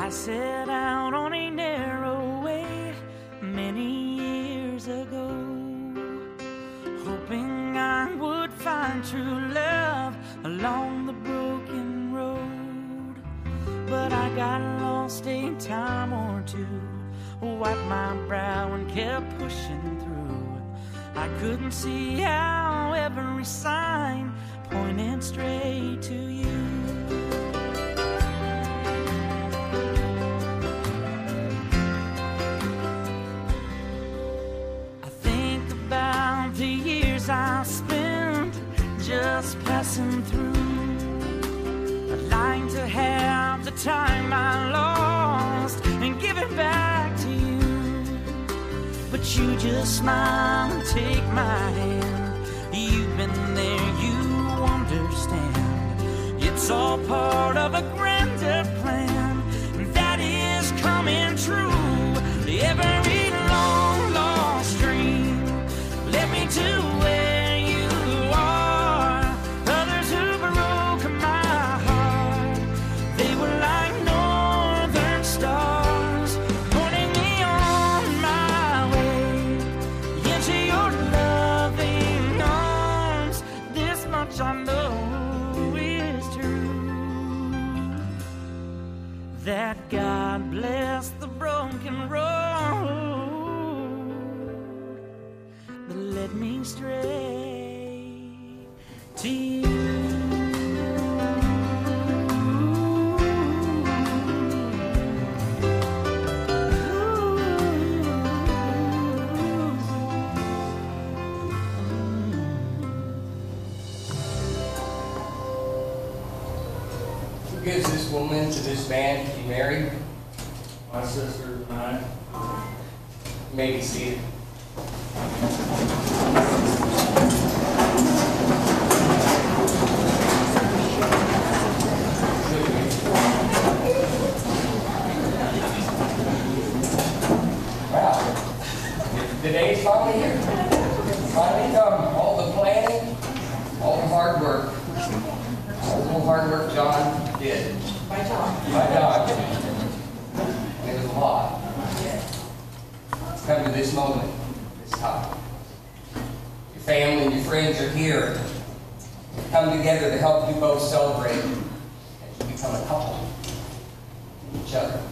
I set out on a narrow way many years ago, hoping I would find true love along the broken road. But I got lost a time or two, wiped my brow and kept pushing through. I couldn't see how every sign pointed straight to you. I spent just passing through. I'd like to have the time I lost and give it back to you, but you just smile and take my hand. You've been there, you understand. It's all part of a grander plan that is coming true. Every long lost dream led me to where you are. Others who broke my heart, they were like northern stars, pointing me on my way into your loving arms. This much I know is true, that God bless the broken road that led me straight to you. Who gives this woman to this man to be married? My sister and I. You may be seated. Wow. The day's finally here. Finally come. All the planning, all the hard work. All the hard work John did. By John. And it was a lot. Come to this moment, this time. Your family and your friends are here. Come together to help you both celebrate as you become a couple with each other.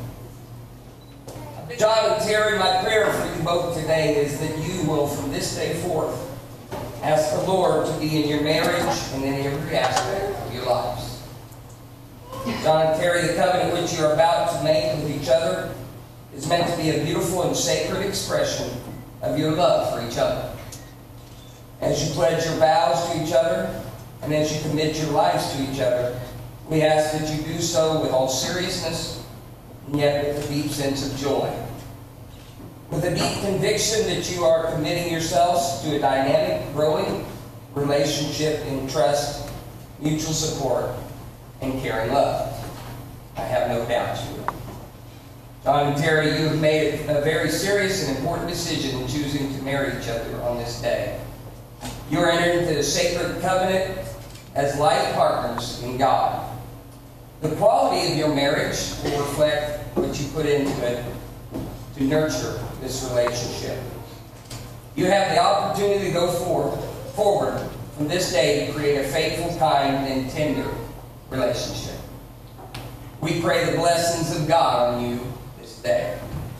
John and Terry, my prayer for you both today is that you will, from this day forth, ask the Lord to be in your marriage and in every aspect of your lives. John and Terry, the covenant which you are about to make with each other is meant to be a beautiful and sacred expression of your love for each other. As you pledge your vows to each other, and as you commit your lives to each other, we ask that you do so with all seriousness, and yet with a deep sense of joy. With a deep conviction that you are committing yourselves to a dynamic, growing relationship in trust, mutual support, and caring love. I have no doubt you will. John and Terry, you have made a very serious and important decision in choosing to marry each other on this day. You are entered into the sacred covenant as life partners in God. The quality of your marriage will reflect what you put into it to nurture this relationship. You have the opportunity to go forward from this day to create a faithful, kind, and tender relationship. We pray the blessings of God on you this day.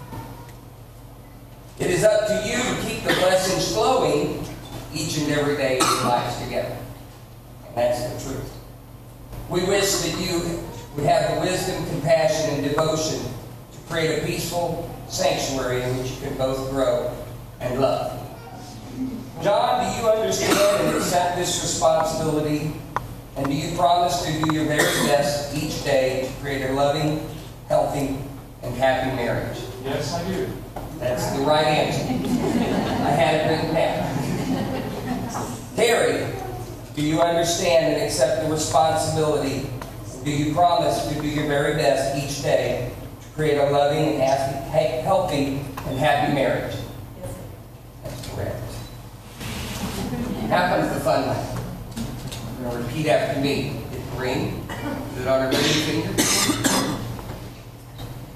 It is up to you to keep the blessings flowing each and every day of your lives together. And that's the truth. We wish that you would have the wisdom, compassion, and devotion to create a peaceful sanctuary in which you can both grow and love. John, do you understand and accept this responsibility? And do you promise to do your very best each day to create a loving, healthy, and happy marriage? Yes, I do. That's the right answer. I had it written down. Terry, do you understand and accept the responsibility? Do you promise to do your very best each day to create a loving and healthy and happy marriage? Yes. That's correct. Now comes the fun one. You're going to repeat after me. Get the ring. Put it on her ring finger.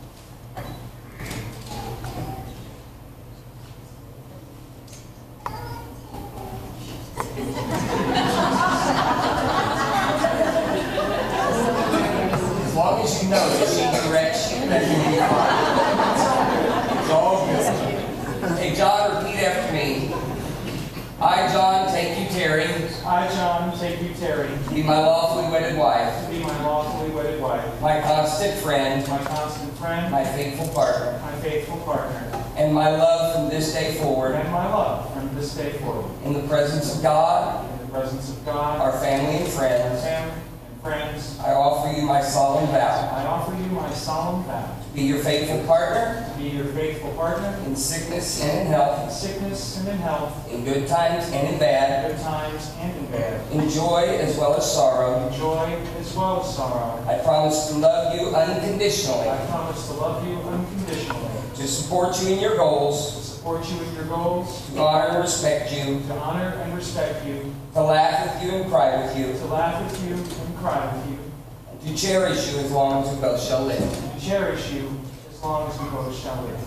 wrecks you. That can be fine. It's all good. Hey, John, repeat after me. I, John, take you, Terry. I, John, take you, Terry, To be my lawfully wedded wife. to be my lawfully wedded wife, My constant friend. my constant friend, My faithful partner. my faithful partner, And my love from this day forward. and my love from this day forward. In the presence of God, In the presence of God, our family and friends, family, and friends, I offer you my solemn vow. I offer you my solemn vow To be your faithful partner. to be your faithful partner In sickness and in in health. sickness and in health, In good times and in bad. good times and in bad, In joy as well as sorrow. in joy as well as sorrow. I promise to love you unconditionally. I promise to love you unconditionally, To support you in your goals. to support you in your goals, To honor and respect you. to honor and respect you, To laugh with you and cry with you. to laugh with you and cry with you, And to cherish you as long as we both shall live. and to cherish you as long as we both shall live.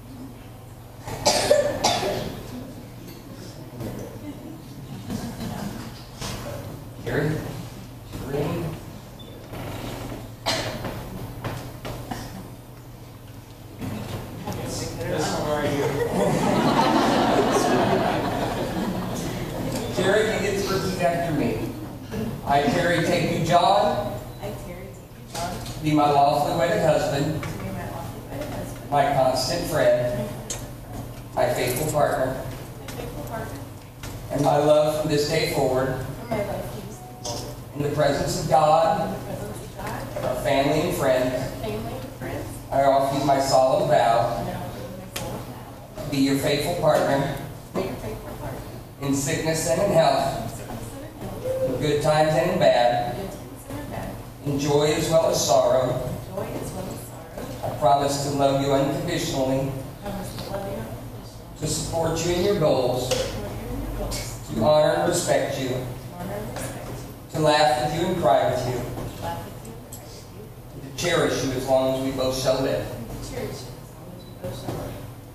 Gary? Green? This one right here. Terry, you get to repeat after me. I, Terry, take you, John, I, Terry, take you, John, to be my lawfully wedded husband, to be my lawfully wedded husband, my constant friend, my faithful partner, my faithful partner, and my love from this day forward. and my love for you. In the presence of God, In the presence of God, our family and friends, family, and friends, I offer you my solemn vow and I offer you my solemn vow to be your faithful partner to be your faithful partner, in sickness and in health, in sickness and in health, in good times and in bad, in good times and in bad, in joy as well as sorrow. in joy as well as sorrow. I promise to love you unconditionally, I promise to love you unconditionally, to support you in your goals, to support you in your goals, to honor and respect you, to honor and respect you, to laugh with you and cry with you, to laugh with you and cry with you, and to cherish you as long as we both shall live. and to cherish you as long as we both shall live.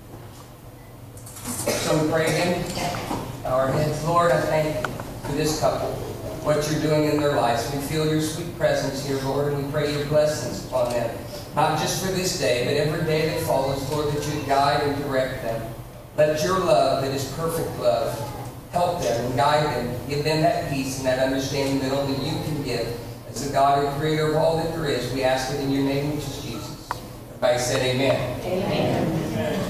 So we pray again. Bow our heads. Lord, I thank you for this couple, what you're doing in their lives. We feel your sweet presence here, Lord, and we pray your blessings upon them. Not just for this day, but every day that follows, Lord, that you guide and direct them. Let your love, that is perfect love, help them and guide them. Give them that peace and that understanding that only you can give. As the God and creator of all that there is, we ask it in your name, which is Jesus. Everybody said amen. Amen.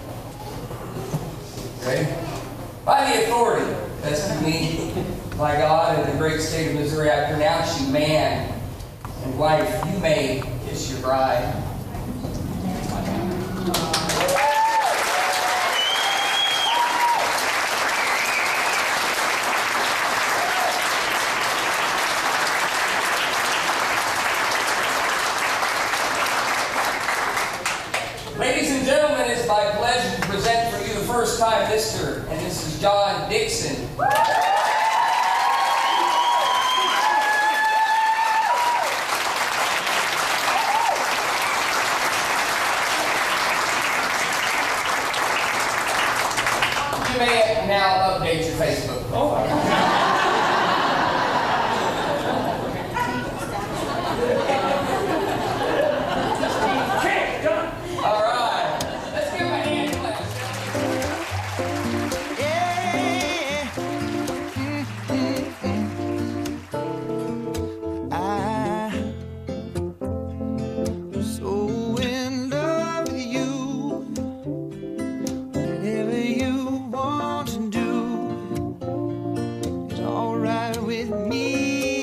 Okay? By the authority vested in me by God in the great state of Missouri, I pronounce you man and wife. You may kiss your bride. Ladies and gentlemen, it's my pleasure to present for you the first time Mr. and Mrs. John Dixon. You may now update your Facebook profile. All right, let's give him a hand clap. I'm so in love with you. Whatever you want to do is alright with me.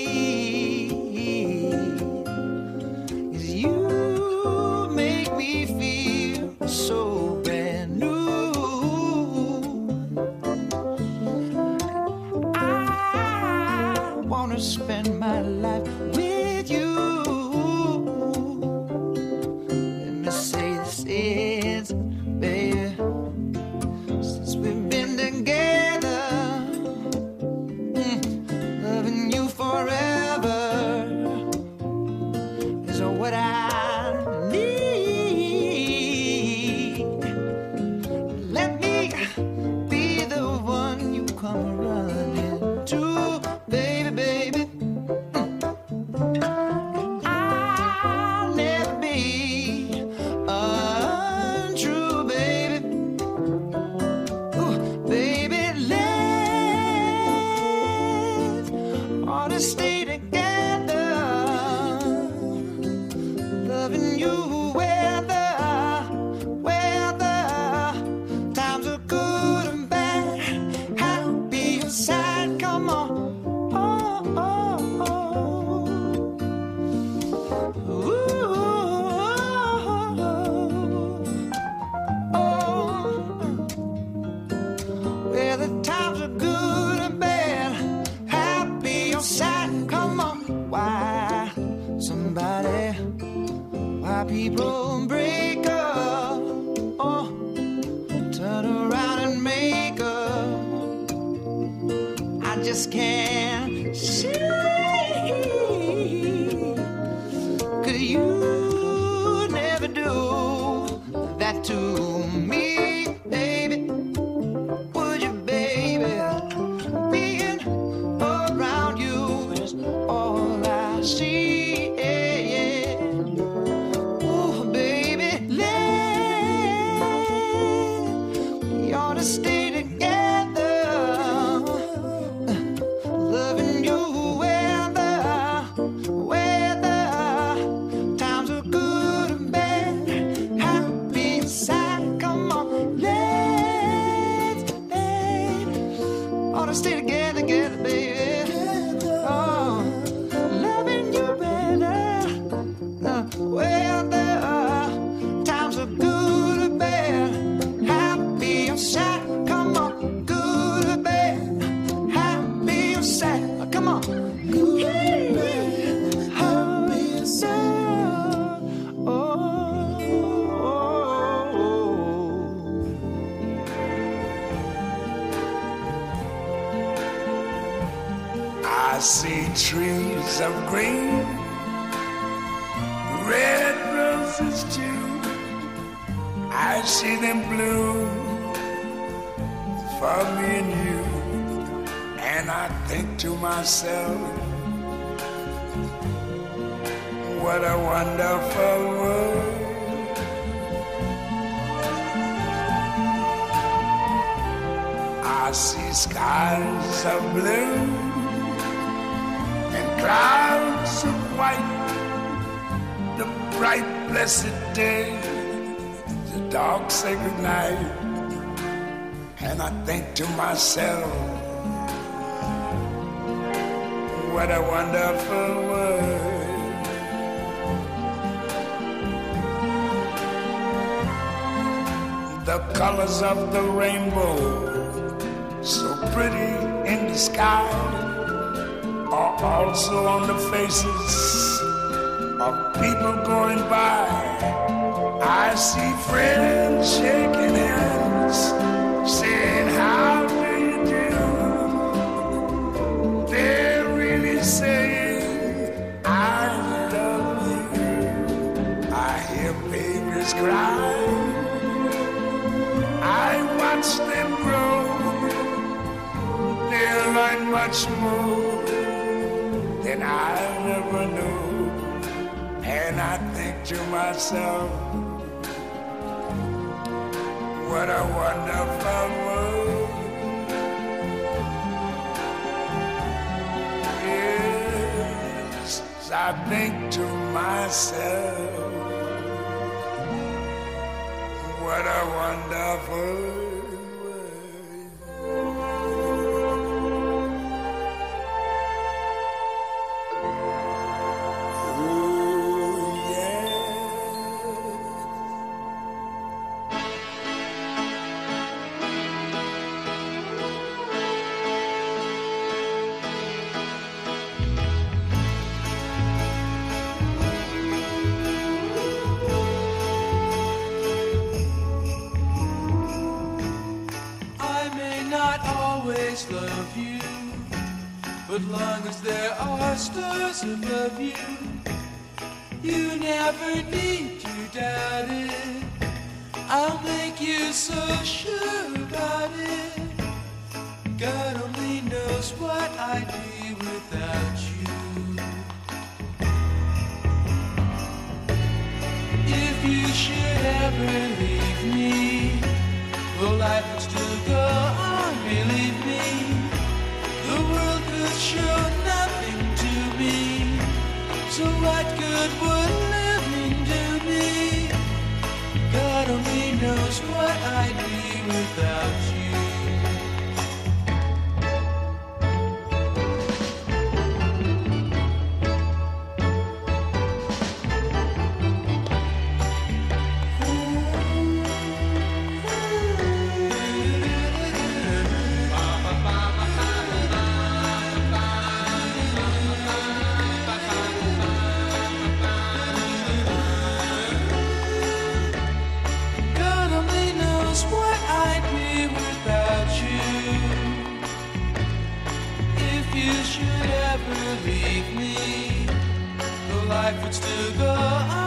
'Cause you make me feel so brand new. I wanna spend my life with you. Let me say this is, baby, since we've been together, loving you forever is what I need. Let me be the one you come running to, baby, baby. I'll never be just can't see. 'Cause you never do that to me, baby. Would you, baby? Being around you is all I see. Yeah, yeah. Ooh, baby, we ought to stay together, loving you whether times are good or bad, happy and sad. Come on, let's ought to stay together, baby. Oh, loving you better, whether times are good or bad, happy or sad. Come on, good or bad, happy or sad. Come on, good or bad, happy or sad. I see trees of green, red roses too. I see them bloom for me and you. And I think to myself, what a wonderful world. I see skies of blue and clouds of white, the bright blessed day, the dark sacred night. And I think to myself, what a wonderful world. The colors of the rainbow, so pretty in the sky, are also on the faces of people going by. I see friends shaking hands, saying, how do you do? They're really saying, I love you. I hear babies cry, I watch them grow. They'll learn much more than I'll ever know. And I think to myself, what a wonderful world. Yes, I think to myself, what a wonderful world. Love you, but long as there are stars above you, you never need to doubt it. I'll make you so sure about it. God only knows what I'd be without you. If you should ever leave me, well, life would still go on, believe me. The world could show nothing to me, so what good would living do me? God only knows what I'd be without you. life would still go on.